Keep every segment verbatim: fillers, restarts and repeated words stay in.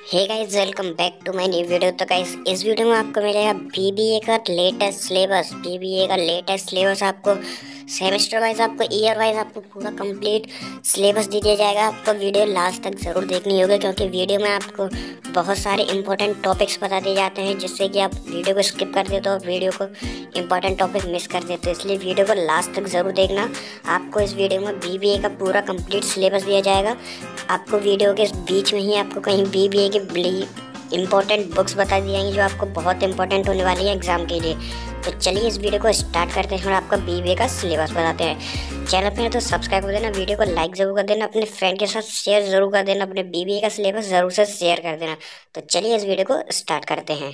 Hey guys, welcome back to my new video. तो guys, इस video में आपको मिलेगा बीबीए का लेटेस्ट सिलेबस। बीबीए का लेटेस्ट सिलेबस आपको सेमेस्टर वाइज, आपको ईयर वाइज आपको पूरा कंप्लीट सिलेबस दे दिया जाएगा। आपको वीडियो लास्ट तक ज़रूर देखनी होगी, क्योंकि वीडियो में आपको बहुत सारे इंपॉर्टेंट टॉपिक्स बता दिए जाते हैं, जिससे कि आप वीडियो को स्किप कर देते हो, वीडियो को इंपॉर्टेंट टॉपिक मिस कर देते हो। इसलिए वीडियो को लास्ट तक ज़रूर देखना। आपको इस वीडियो में बीबीए का पूरा कंप्लीट सिलेबस दिया जाएगा। आपको वीडियो के बीच में ही आपको कहीं बीबीए की इंपॉर्टेंट बुक्स बता दी जाएंगी, जो आपको बहुत इंपॉर्टेंट होने वाली है एग्जाम के लिए। तो चलिए इस वीडियो को स्टार्ट करते हैं और आपका बीबीए का सिलेबस बताते हैं। चैनल पे है तो सब्सक्राइब कर देना, वीडियो को लाइक ज़रूर कर देना, अपने फ्रेंड के साथ शेयर ज़रूर कर देना, अपने बीबीए का सिलेबस ज़रूर से शेयर कर देना। तो चलिए इस वीडियो को स्टार्ट करते हैं।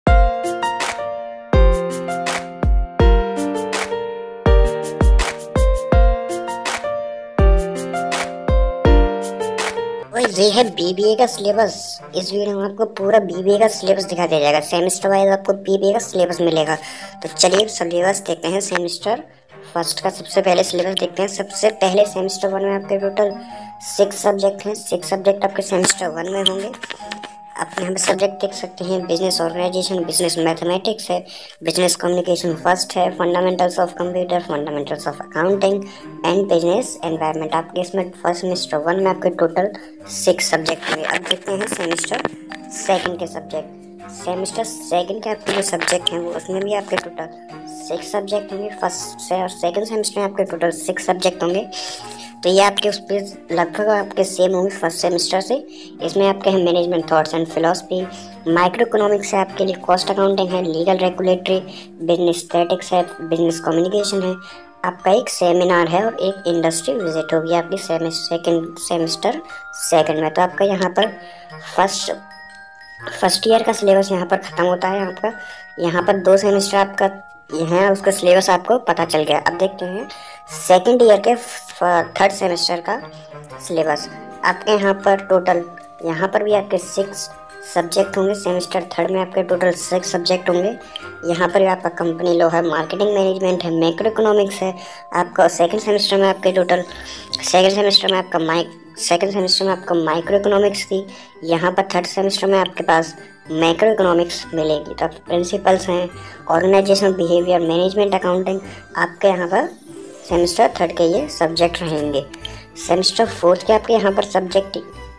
ये है बीबीए का सिलेबस। इस वीडियो में आपको पूरा बीबीए का सिलेबस दिखा दिया जाएगा। सेमेस्टर वाइज आपको बीबीए का सिलेबस मिलेगा। तो चलिए सिलेबस देखते हैं। सेमेस्टर फर्स्ट का सबसे पहले सिलेबस देखते हैं। सबसे पहले सेमेस्टर वन में आपके टोटल सिक्स सब्जेक्ट हैं। सिक्स सब्जेक्ट आपके सेमेस्टर वन में होंगे। आप यहाँ पे सब्जेक्ट देख सकते हैं। बिजनेस ऑर्गेनाइजेशन, बिजनेस मैथमेटिक्स है, बिजनेस कम्युनिकेशन फर्स्ट है, fundamentals of computer, fundamentals of accounting and business environment. आपके इसमें फर्स्ट सेमेस्टर वन में आपके टोटल सिक्स सब्जेक्ट होंगे। अब देखते हैं सेमेस्टर सेकंड के सब्जेक्ट। सेमेस्टर सेकंड के आपके जो सब्जेक्ट हैं वो उसमें भी आपके टोटल सिक्स सब्जेक्ट होंगे। फर्स्ट से और सेकंड सेमेस्टर में आपके टोटल सिक्स सब्जेक्ट होंगे। तो ये आपके उस पर लगभग आपके सेम होंगे फर्स्ट सेमेस्टर से। इसमें आपके हैं management thoughts and philosophy, micro economics है आपके लिए, कॉस्ट अकाउंटिंग है, लीगल रेगुलेटरी, बिजनेस स्टैटिक्स है, बिजनेस कम्युनिकेशन है। आपका एक सेमिनार है और एक इंडस्ट्री विजिट होगी आपकी सेकेंड सेमेस्टर सेकंड में। तो आपका यहाँ पर फर्स्ट फर्स्ट ईयर का सिलेबस यहाँ पर ख़त्म होता है। आपका यहाँ पर दो सेमेस्टर आपका यहाँ उसका सिलेबस आपको पता चल गया। अब देखते हैं सेकंड ईयर के थर्ड सेमेस्टर का सिलेबस। आपके यहाँ पर टोटल यहाँ पर भी आपके सिक्स सब्जेक्ट होंगे। सेमेस्टर थर्ड में आपके टोटल सिक्स सब्जेक्ट होंगे। यहाँ पर भी आपका कंपनी लॉ है, मार्केटिंग मैनेजमेंट है, मैक्रो इकोनॉमिक्स है। आपका सेकंड सेमेस्टर में आपके टोटल सेकंड सेमेस्टर में आपका माइक सेकंड सेमेस्टर में आपका माइक्रो इकोनॉमिक्स थी। यहाँ पर थर्ड सेमेस्टर में आपके पास मैक्रो इकोनॉमिक्स मिलेगी। तो प्रिंसिपल्स हैं, ऑर्गेनाइजेशनल बिहेवियर, मैनेजमेंट अकाउंटिंग। आपके यहाँ पर सेमेस्टर थर्ड के ये सब्जेक्ट रहेंगे। सेमेस्टर फोर्थ के आपके यहाँ पर सब्जेक्ट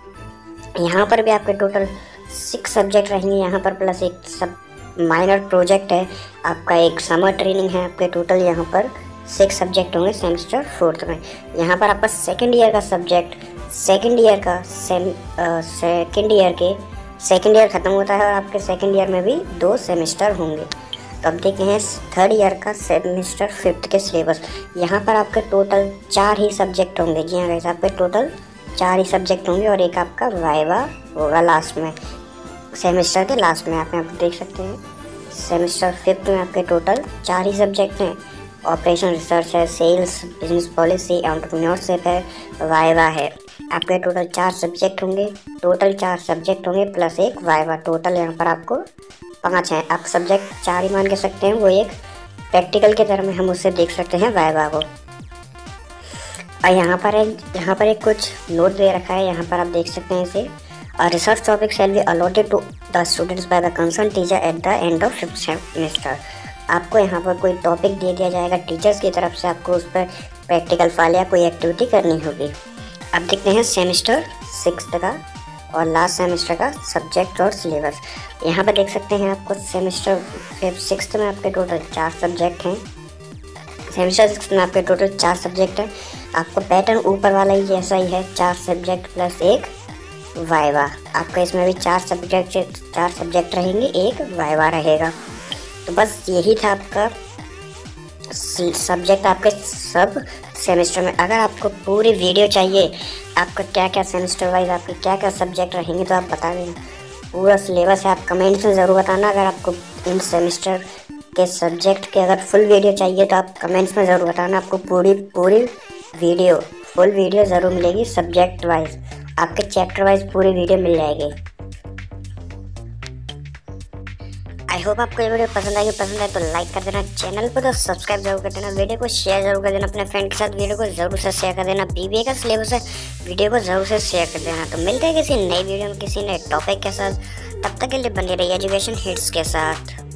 यहाँ पर भी आपके टोटल सिक्स सब्जेक्ट रहेंगे। यहाँ पर प्लस एक सब माइनर प्रोजेक्ट है। आपका एक समर ट्रेनिंग है। आपके टोटल यहाँ पर सिक्स सब्जेक्ट होंगे सेमेस्टर फोर्थ में। यहाँ पर आपका सेकेंड ईयर का सब्जेक्ट सेकेंड ईयर का सेम सेकेंड ईयर के सेकेंड ईयर ख़त्म होता है और आपके सेकेंड ईयर में भी दो सेमेस्टर होंगे। तो अब देखते हैं थर्ड ईयर का सेमेस्टर फिफ्थ के सिलेबस। यहाँ पर आपके टोटल चार ही सब्जेक्ट होंगे। जी हाँ गाइस, आपके टोटल चार ही सब्जेक्ट होंगे और एक आपका वाइवा होगा लास्ट में, सेमेस्टर के लास्ट में। आप यहाँ पर देख सकते हैं सेमेस्टर फिफ्थ में आपके टोटल चार ही सब्जेक्ट हैं। ऑपरेशन रिसर्च है, सेल्स, बिजनेस पॉलिसी, एंटरप्रेन्योरशिप है, वाइवा है। आपके टोटल चार सब्जेक्ट होंगे। टोटल चार सब्जेक्ट होंगे प्लस एक वाइवा। टोटल यहाँ पर आपको पाँच हैं। आप सब्जेक्ट चार ही मान के सकते हैं। वो एक प्रैक्टिकल के तरह में हम उससे देख सकते हैं वाइवा को। और यहाँ पर एक यहाँ पर एक कुछ नोट दे रखा है। यहाँ पर आप देख सकते हैं इसे। Research topic shall be allotted to the students by the concern teacher at the end of fifth semester. आपको यहाँ पर कोई टॉपिक दे दिया जाएगा टीचर्स की तरफ से। आपको उस पर प्रैक्टिकल फाइल या कोई एक्टिविटी करनी होगी। अब देखते हैं सेमेस्टर सिक्स्थ का और लास्ट सेमेस्टर का सब्जेक्ट और सिलेबस। यहाँ पर देख सकते हैं आपको सेमेस्टर फिफ्थ सिक्स्थ में आपके टोटल चार सब्जेक्ट हैं। सेमेस्टर सिक्स्थ में आपके टोटल चार सब्जेक्ट हैं। आपको पैटर्न ऊपर वाला ही जैसा ही है, चार सब्जेक्ट प्लस एक वाइवा। आपका इसमें भी चार सब्जेक्ट चार सब्जेक्ट रहेंगे, एक वाइवा रहेगा। तो बस यही था आपका सब्जेक्ट आपके सब सेमेस्टर में। अगर आपको पूरी वीडियो चाहिए, आपका क्या क्या सेमेस्टर वाइज आपके क्या क्या सब्जेक्ट रहेंगे, तो आप बता देना। पूरा सिलेबस है, आप कमेंट्स में ज़रूर बताना। अगर आपको इन सेमेस्टर के सब्जेक्ट के अगर फुल वीडियो चाहिए तो आप कमेंट्स में ज़रूर बताना। आपको पूरी पूरी वीडियो फुल वीडियो ज़रूर मिलेगी सब्जेक्ट वाइज। आपके चैप्टर वाइज पूरी वीडियो मिल जाएगी। आई होप आपको ये वीडियो पसंद आई पसंद आए तो लाइक कर देना, चैनल को तो सब्सक्राइब जरूर कर देना, वीडियो को शेयर जरूर कर देना अपने फ्रेंड के साथ, वीडियो को जरूर से शेयर कर देना। बीबीए का सिलेबस है, वीडियो को जरूर से शेयर कर देना। तो मिलते हैं किसी नई वीडियो में किसी नए टॉपिक के साथ, तब तक के लिए बने रहिए एजुकेशन हिट्स के साथ।